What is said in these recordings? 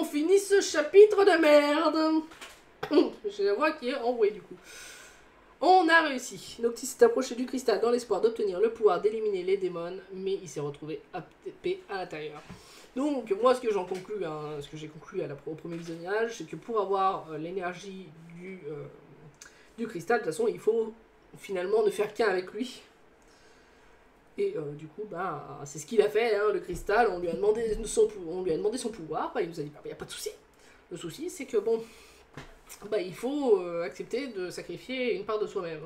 finit ce chapitre de merde. J'ai la voix qui est enrouée du coup. On a réussi. Noctis s'est approché du cristal dans l'espoir d'obtenir le pouvoir d'éliminer les démons, mais il s'est retrouvé happé à l'intérieur. Donc, moi, ce que j'en conclus, hein, ce que j'ai conclu au premier visionnage, c'est que pour avoir l'énergie du cristal, de toute façon, il faut finalement ne faire qu'un avec lui. Et du coup, bah, c'est ce qu'il a fait, hein, le cristal. On lui a demandé son pouvoir. Bah, il nous a dit, bah, il n'y a pas de souci. Le souci, c'est que bon, bah, il faut accepter de sacrifier une part de soi-même.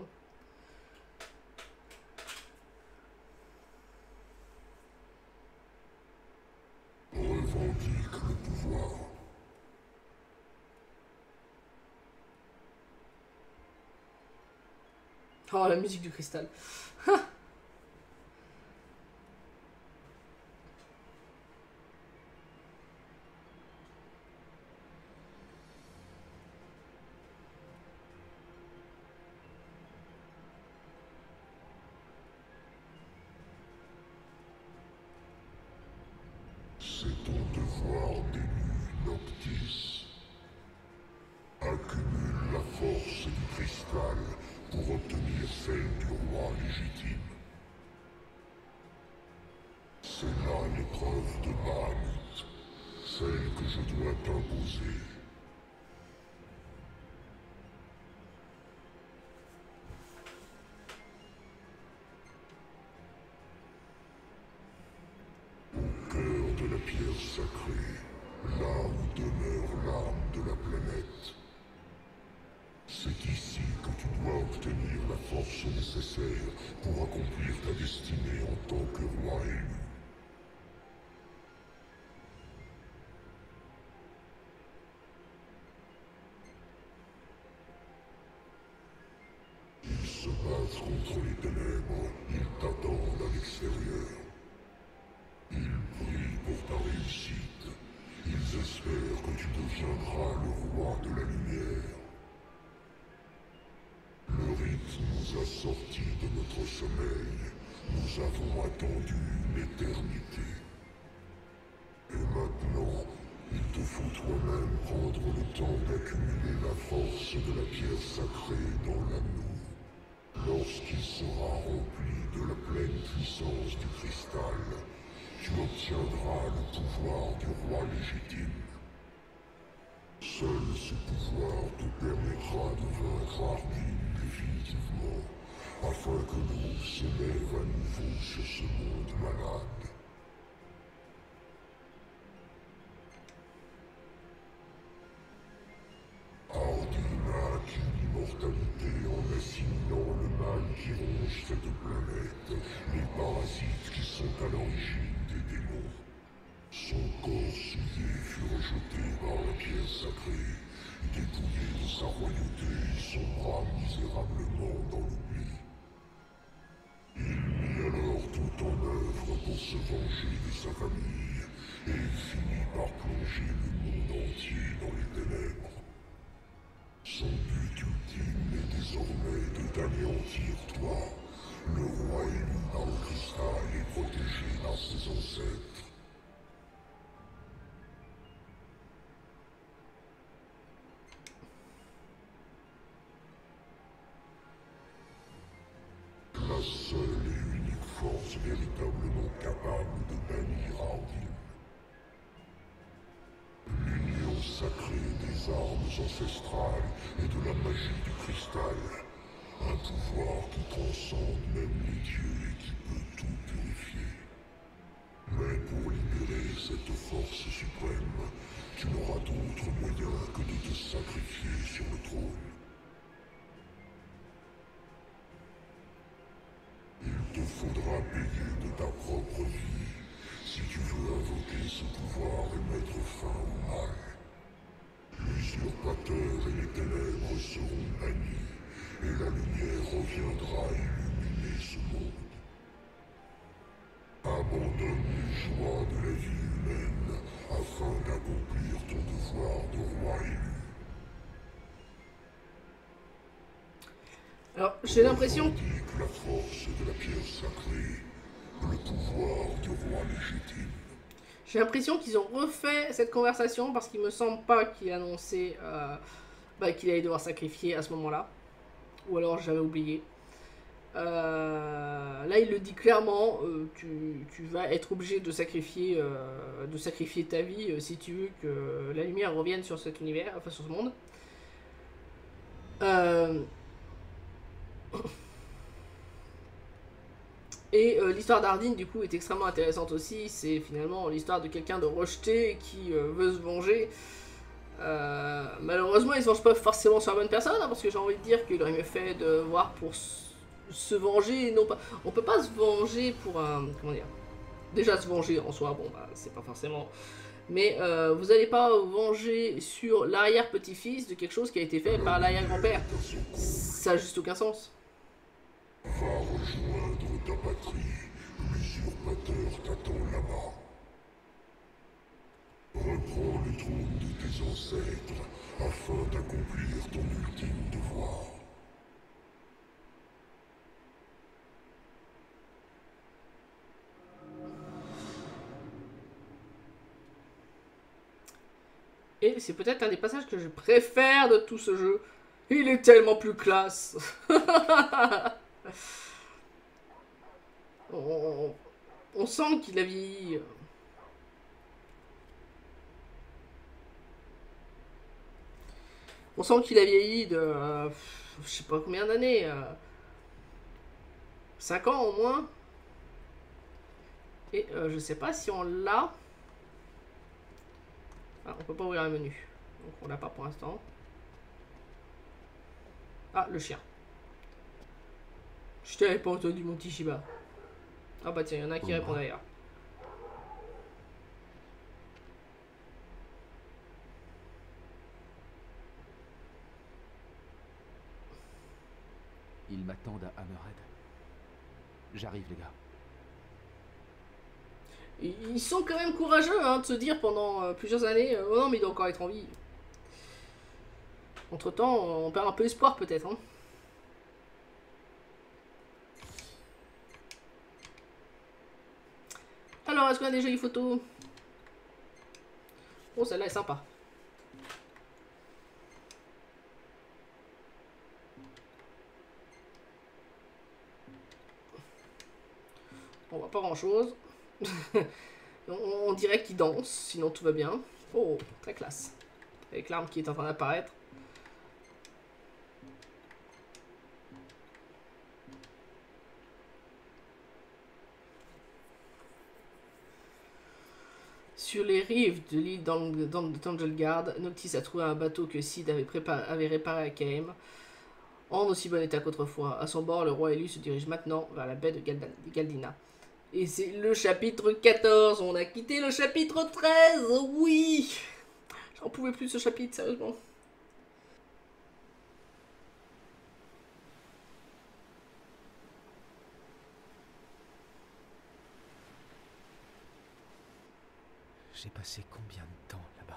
Revendique le pouvoir. Oh, la musique du cristal. C'est ton devoir d'élu, Noctis. Accumule la force du cristal pour obtenir celle du roi légitime. C'est là l'épreuve de Bahamut, celle que je dois t'imposer. Au cœur de la pierre sacrée, là où demeure l'âme de la planète. C'est ici que tu dois obtenir la force nécessaire pour accomplir ta destinée en tant que roi élu. Ils se battent contre les ténèbres, ils t'attendent à l'extérieur. Ils prient pour ta réussite. Ils espèrent que tu deviendras le roi de la lumière. Le rite nous a sortis de notre sommeil. Nous avons attendu l'éternité. Et maintenant, il te faut toi-même prendre le temps d'accumuler la force de la pierre sacrée dans l'anneau. Lorsqu'il sera rempli de la pleine puissance du cristal, tu obtiendras le pouvoir du roi légitime. Seul ce pouvoir te permettra de vaincre Ardyn définitivement, afin que l'eau s'élève à nouveau sur ce monde malade. Ardyn a acquis l'immortalité en assimilant le mal qui ronge cette planète, les parasites qui sont à l'origine des démons. Son corps souillé fut rejeté par la pierre sacrée, dépouillé de sa royauté, il sombra misérablement dans l'oubli. Il mit alors tout en œuvre pour se venger de sa famille, et il finit par plonger le monde entier dans les ténèbres. Son but ultime est désormais de t'anéantir toi, le roi élu par le cristal et protégé par ses ancêtres. La seule et unique force véritablement capable de bannir Ardyn. L'union sacrée des armes ancestrales et de la magie du cristal. Un pouvoir qui transcende même les dieux et qui peut tout purifier. Mais pour libérer cette force suprême, tu n'auras d'autre moyen que de te sacrifier sur le trône. Il te faudra payer de ta propre vie si tu veux invoquer ce pouvoir et mettre fin au mal. L'usurpateur et les ténèbres seront bannis, et la lumière reviendra illuminer ce monde. Abandonne les joies de la vie humaine afin d'accomplir ton devoir de roi élu. Alors, j'ai l'impression... Revendique la force de la pierre sacrée, le pouvoir du roi légitime. J'ai l'impression qu'ils ont refait cette conversation parce qu'il me semble pas qu'il annonçait qu'il allait devoir sacrifier à ce moment-là. Ou alors j'avais oublié. Là, il le dit clairement, tu vas être obligé de sacrifier ta vie si tu veux que la lumière revienne sur cet univers, enfin sur ce monde. Et l'histoire d'Ardine, du coup, est extrêmement intéressante aussi. C'est finalement l'histoire de quelqu'un de rejeté qui veut se venger. Malheureusement, il se venge pas forcément sur la bonne personne, hein, parce que j'ai envie de dire qu'il aurait mieux fait de voir pour se venger. Non pas, on peut pas se venger pour un... Comment dire? Déjà, se venger en soi, bon, bah, c'est pas forcément... Mais vous allez pas vous venger sur l'arrière-petit-fils de quelque chose qui a été fait par l'arrière-grand-père. Ça a juste aucun sens. Va rejoindre ta patrie, l'usurpateur t'attend là-bas. Reprends le trône de tes ancêtres afin d'accomplir ton ultime devoir. Et c'est peut-être un des passages que je préfère de tout ce jeu. Il est tellement plus classe. on sent qu'il a vieilli. On sent qu'il a vieilli de... je sais pas combien d'années. 5 ans au moins. Et je sais pas si on l'a. Ah, on peut pas ouvrir le menu. Donc on l'a pas pour l'instant. Ah, le chien. Je t'avais pas entendu mon petit Shiba. Ah bah tiens, il y en a qui répond d'ailleurs. Ils m'attendent à Hammerhead. J'arrive, les gars. Ils sont quand même courageux hein, de se dire pendant plusieurs années oh non mais il doit encore être en vie. Entre temps on perd un peu espoir peut-être hein. Alors est-ce qu'on a déjà une photo? Oh celle-là est sympa. On voit pas grand chose. On dirait qu'il danse, sinon tout va bien. Oh, très classe. Avec l'arme qui est en train d'apparaître. Sur les rives de l'île d'Angelgard, Noctis a trouvé un bateau que Sid avait réparé à Kaem, en aussi bon état qu'autrefois. À son bord, le roi élu se dirige maintenant vers la baie de Galdina. Et c'est le chapitre 14. On a quitté le chapitre 13. Oui. J'en pouvais plus de ce chapitre, sérieusement. J'ai passé combien de temps là-bas?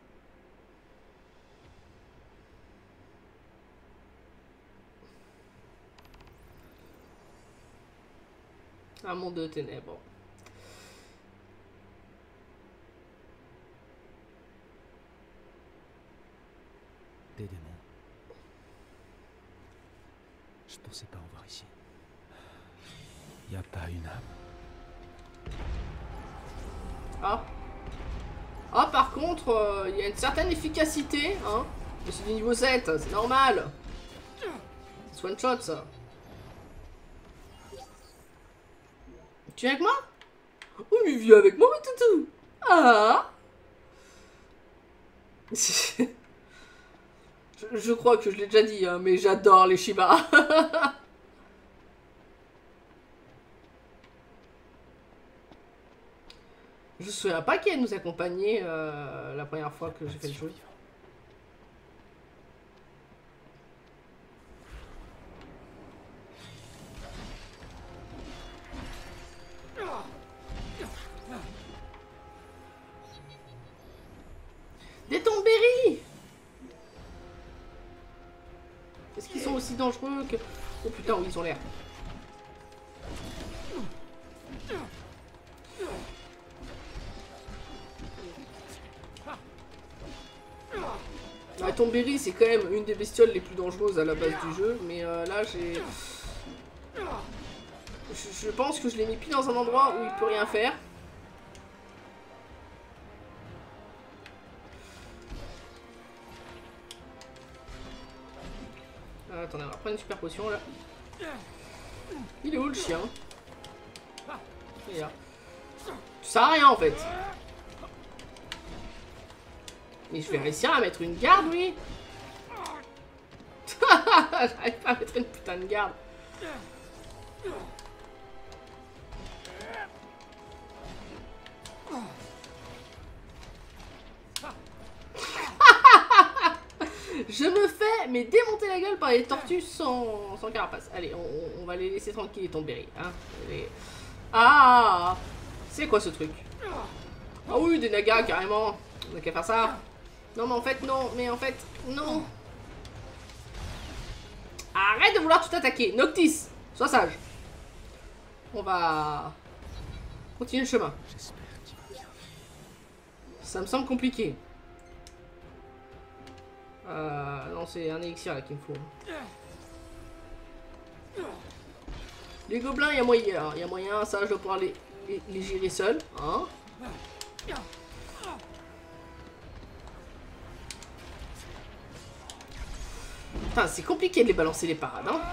Un monde de ténèbres. Des démons. Je pensais pas en voir ici. Y a pas une âme. Ah. Ah, par contre, il y a une certaine efficacité, hein. Mais c'est du niveau 7, c'est normal. C'est one shot, ça. Tu viens avec moi? Oh, mais viens avec moi, toutou. Ah. Je crois que je l'ai déjà dit, hein, mais j'adore les Shiba. Je ne souviens pas qu'elle nous accompagnait la première fois que j'ai fait le jeu. Des Tomberry! Est-ce qu'ils sont aussi dangereux que... Oh putain, oui, ils ont l'air. Tomberry, c'est quand même une des bestioles les plus dangereuses à la base du jeu. Mais là, j'ai... Je pense que je l'ai mis pile dans un endroit où il peut rien faire. Attendez, on va prendre une super potion là. Il est où le chien? Il est là. Tu sers à rien en fait. Mais je vais réussir à mettre une garde, oui. J'arrive pas à mettre une putain de garde. Je me fais mais démonter la gueule par les tortues sans carapace. Allez, on va les laisser tranquilles, les Tomberry. Hein. Ah, c'est quoi ce truc? Ah oui, des nagas carrément. On n'a qu'à faire ça. Non mais en fait non, mais en fait non. Arrête de vouloir tout attaquer. Noctis, sois sage. On va continuer le chemin. Ça me semble compliqué. Non, c'est un élixir là qu'il me faut. Les gobelins, il y a moyen. Il y a moyen, ça je dois pouvoir les gérer seul. Hein. Putain, c'est compliqué de les balancer les parades, hein.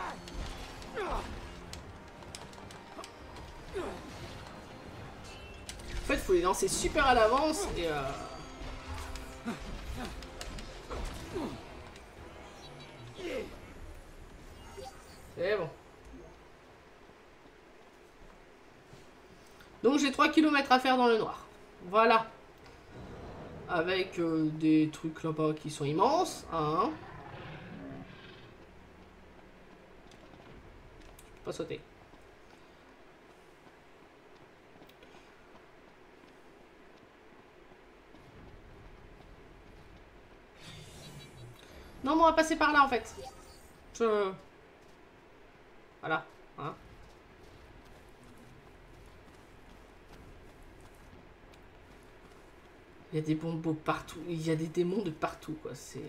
En fait, il faut les lancer super à l'avance et c'est bon. Donc j'ai 3 km à faire dans le noir. Voilà. Avec des trucs là-bas qui sont immenses. Hein. Je peux pas sauter. Non, mais on va passer par là en fait. Voilà. Hein. Il y a des bombos partout. Il y a des démons de partout, quoi. C'est...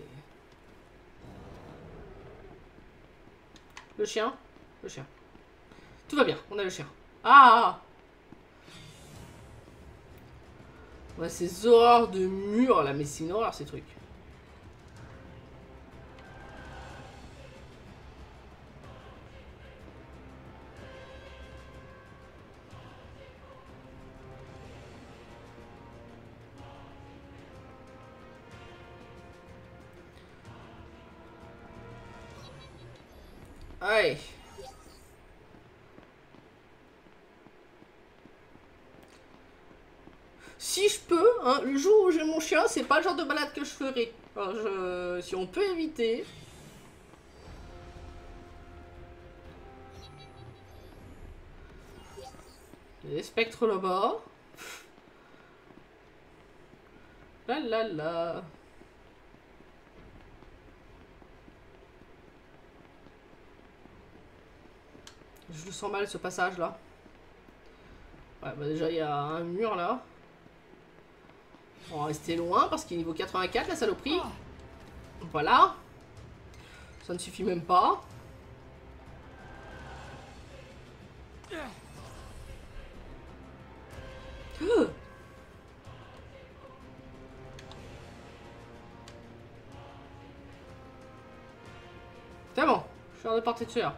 Le chien. Le chien. Tout va bien. On a le chien. Ah! Ouais, ces horreurs de murs, là. Mais c'est une horreur, ces trucs. Allez. Si je peux, hein, le jour où j'ai mon chien, c'est pas le genre de balade que je ferai. Alors, si on peut éviter. Il y a des spectres là-bas. La la la. Je le sens mal ce passage là. Ouais, bah déjà il y a un mur là. On va rester loin parce qu'il est niveau 84 la saloperie. Voilà. Ça ne suffit même pas. C'est bon, je suis hors de portée de sueur.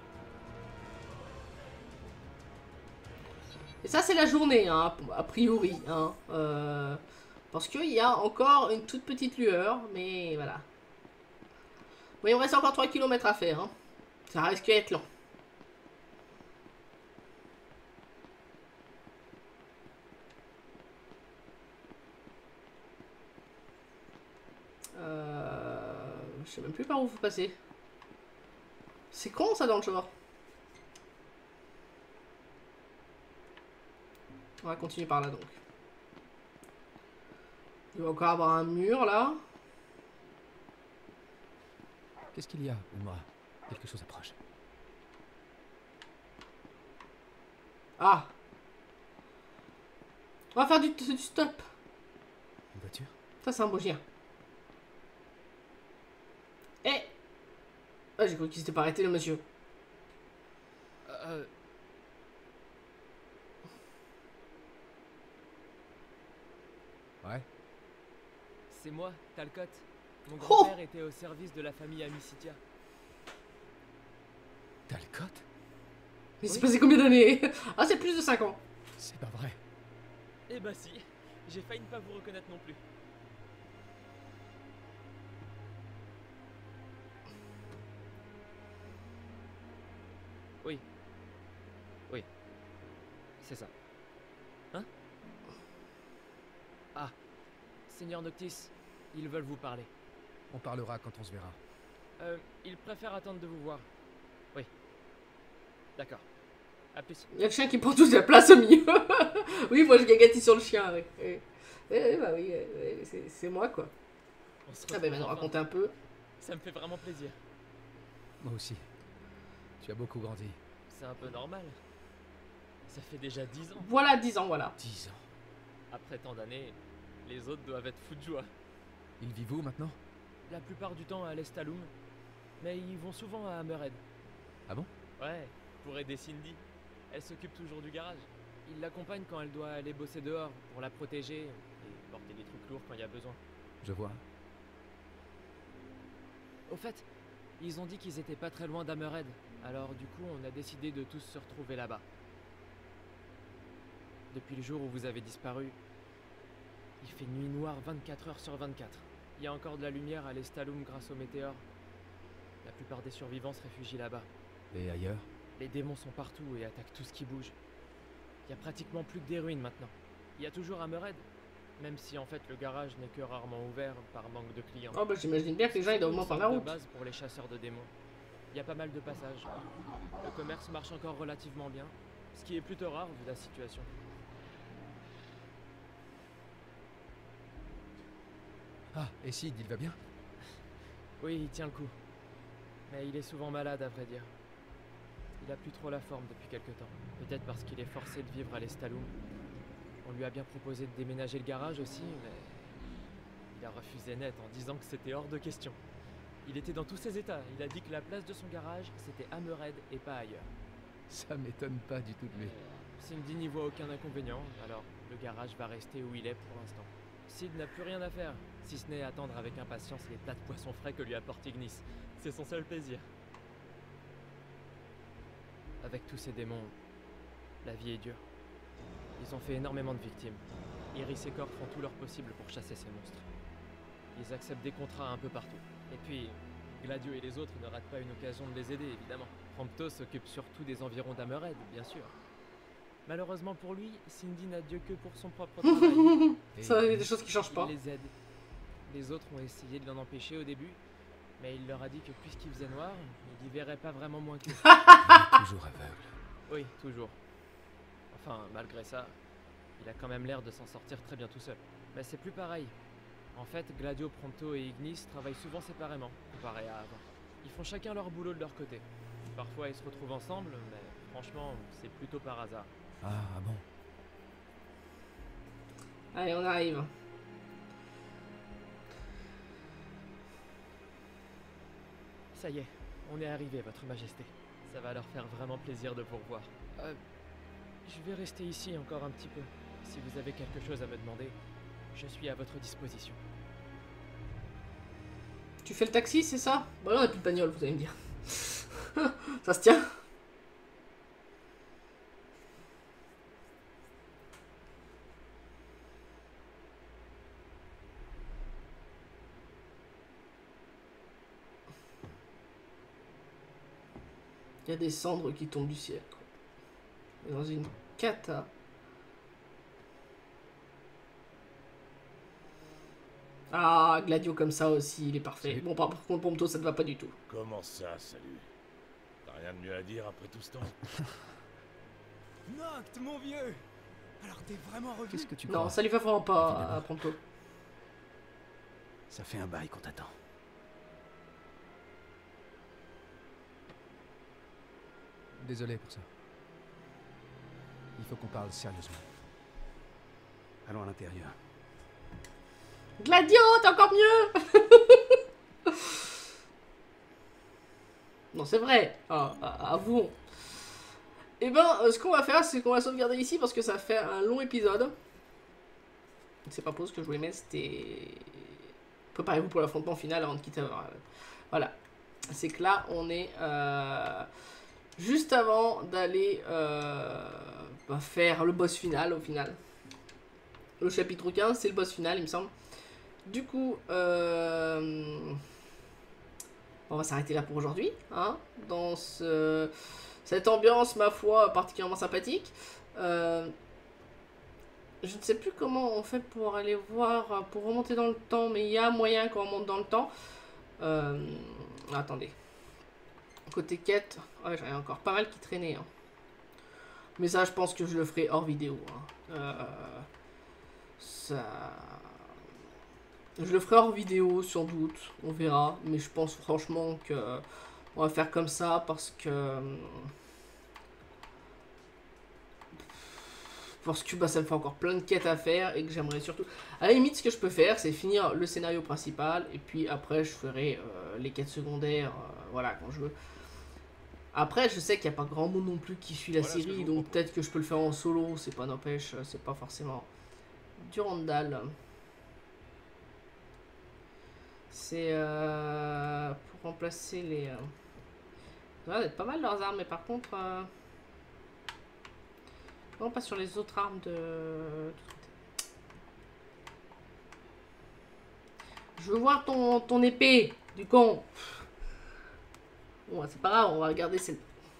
Et ça c'est la journée, hein, a priori. Hein, parce qu'il y a encore une toute petite lueur, mais voilà. Bon, il me reste encore 3 km à faire. Hein. Ça risque d'être long. Je sais même plus par où faut passer. C'est con ça dans le genre. On va continuer par là donc. Il va encore avoir un mur là. Qu'est-ce qu'il y a, Umra? Quelque chose approche. Ah. On va faire du stop. Une voiture? Ça c'est un beau chien. Ah, j'ai cru qu'il s'était pas arrêté, le monsieur. Ouais. C'est moi, Talcott. Mon Oh grand-père était au service de la famille Amicitia. Talcott? Il s'est Oui. passé combien d'années? Ah, c'est plus de 5 ans. C'est pas vrai. Eh bah si, j'ai failli ne pas vous reconnaître non plus. Oui. Oui. C'est ça. Hein? Ah. Seigneur Noctis, ils veulent vous parler. On parlera quand on se verra. Ils préfèrent attendre de vous voir. Oui. D'accord. À plus. Il y a le chien qui prend toute la place au milieu. Oui, moi je gagatis sur le chien, oui. Bah oui, c'est moi quoi. On se Ah bah retrouve maintenant enfin. raconte un peu. Ça me fait vraiment plaisir. Moi aussi. Tu as beaucoup grandi. C'est un peu normal. Ça fait déjà 10 ans. Voilà, 10 ans, voilà. 10 ans. Après tant d'années, les autres doivent être fous de joie. Ils vivent où maintenant? La plupart du temps à l'Estalum, mais ils vont souvent à Hammerhead. Ah bon? Ouais, pour aider Cindy. Elle s'occupe toujours du garage. Il l'accompagne quand elle doit aller bosser dehors pour la protéger et porter des trucs lourds quand il y a besoin. Je vois. Au fait, ils ont dit qu'ils étaient pas très loin d'Hammerhead, alors du coup on a décidé de tous se retrouver là-bas. Depuis le jour où vous avez disparu, il fait nuit noire 24 heures sur 24. Il y a encore de la lumière à l'Estalum grâce au météore. La plupart des survivants se réfugient là-bas. Et ailleurs? Les démons sont partout et attaquent tout ce qui bouge. Il y a pratiquement plus que des ruines maintenant. Il y a toujours Hammerhead, même si en fait le garage n'est que rarement ouvert par manque de clients. Oh bah j'imagine bien que les gens ils doivent au moins prendre la De route. base pour les chasseurs de démons. Il y a pas mal de passages. Le commerce marche encore relativement bien, ce qui est plutôt rare vu la situation. Ah, et Sid, il va bien? Oui, il tient le coup. Mais il est souvent malade à vrai dire. Il a plus trop la forme depuis quelque temps. Peut-être parce qu'il est forcé de vivre à l'Estalum. On lui a bien proposé de déménager le garage aussi, mais il a refusé net en disant que c'était hors de question. Il était dans tous ses états. Il a dit que la place de son garage, c'était Hammerhead et pas ailleurs. Ça m'étonne pas du tout de lui. Cindy n'y voit aucun inconvénient, alors le garage va rester où il est pour l'instant. Sid n'a plus rien à faire, si ce n'est attendre avec impatience les plats de poissons frais que lui apporte Ignis. C'est son seul plaisir. Avec tous ces démons, la vie est dure. Ils ont fait énormément de victimes. Iris et Cor font tout leur possible pour chasser ces monstres. Ils acceptent des contrats un peu partout. Et puis, Gladio et les autres ne ratent pas une occasion de les aider, évidemment. Prompto s'occupe surtout des environs d'Hammerhead, bien sûr. Malheureusement pour lui, Cindy n'a Dieu que pour son propre travail. Ça, il y a des choses qui changent pas. Il les aide. Les autres ont essayé de l'en empêcher au début, mais il leur a dit que puisqu'il faisait noir, il y verrait pas vraiment moins qu'eux. Il est toujours aveugle. Oui, toujours. Enfin, malgré ça, il a quand même l'air de s'en sortir très bien tout seul. Mais c'est plus pareil. En fait, Gladio, Prompto et Ignis travaillent souvent séparément, comparé à avant. Ils font chacun leur boulot de leur côté. Parfois ils se retrouvent ensemble, mais franchement, c'est plutôt par hasard. Ah bon? Allez, on arrive. Ça y est, on est arrivé, Votre Majesté. Ça va leur faire vraiment plaisir de vous revoir. Je vais rester ici encore un petit peu. Si vous avez quelque chose à me demander, je suis à votre disposition. Tu fais le taxi, c'est ça? Bah là, on a plus de bagnole, vous allez me dire. Ça se tient. Il y a des cendres qui tombent du ciel. Et dans une cata. Ah, Gladio comme ça aussi, il est parfait. Salut. Bon, par contre, Prompto, ça ne va pas du tout. Comment ça, salut? T'as rien de mieux à dire après tout ce temps? Noct, mon vieux! Alors t'es vraiment revenu? Qu'est-ce que tu Non, crois? ça lui fait vraiment pas Évidemment. à Prompto. Ça fait un bail qu'on t'attend. Désolé pour ça. Il faut qu'on parle sérieusement. Allons à l'intérieur. Gladio, t'es encore mieux. Non, c'est vrai. Avouons. Et ben, ce qu'on va faire, c'est qu'on va sauvegarder ici parce que ça fait un long épisode. C'est pas pour ce que je voulais mettre, c'était... Préparez-vous pour l'affrontement final avant de quitter... Voilà. C'est que là, on est juste avant d'aller faire le boss final, au final. Le chapitre 15, c'est le boss final, il me semble. Du coup, on va s'arrêter là pour aujourd'hui. Hein, dans cette ambiance, ma foi, particulièrement sympathique. Je ne sais plus comment on fait pour aller voir, pour remonter dans le temps, mais il y a moyen qu'on remonte dans le temps. Attendez. Côté quête, ouais, j'en ai encore pas mal qui traînaient. Hein. Mais ça, je pense que je le ferai hors vidéo. Hein. Je le ferai hors vidéo, sans doute. On verra. Mais je pense franchement que on va faire comme ça parce que... Parce que bah, ça me fait encore plein de quêtes à faire et que j'aimerais surtout... À la limite, ce que je peux faire, c'est finir le scénario principal et puis après, je ferai les quêtes secondaires, voilà, quand je veux. Après, je sais qu'il n'y a pas grand monde non plus qui suit la série, donc peut-être que je peux le faire en solo, c'est pas n'empêche, c'est pas forcément du randal. C'est pour remplacer les... Ça va être pas mal leurs armes, mais par contre... Non, pas sur les autres armes de... Je veux voir ton épée, du con. Bon, c'est pas grave, on va regarder celle...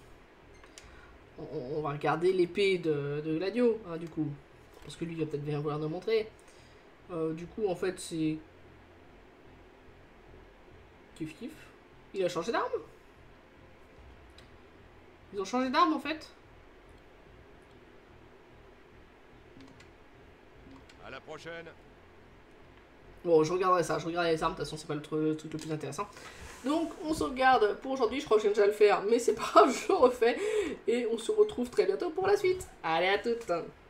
On va regarder l'épée de Gladio, hein, du coup. Parce que lui, il va peut-être bien vouloir nous montrer. Du coup, en fait, c'est... Kiff kiff. Il a changé d'arme. Ils ont changé d'arme, en fait. À la prochaine. Bon, je regarderai ça, je regarderai les armes, de toute façon c'est pas le truc le plus intéressant. Donc on sauvegarde pour aujourd'hui, je crois que je viens déjà le faire, mais c'est pas grave, je le refais. Et on se retrouve très bientôt pour la suite. Allez, à toutes.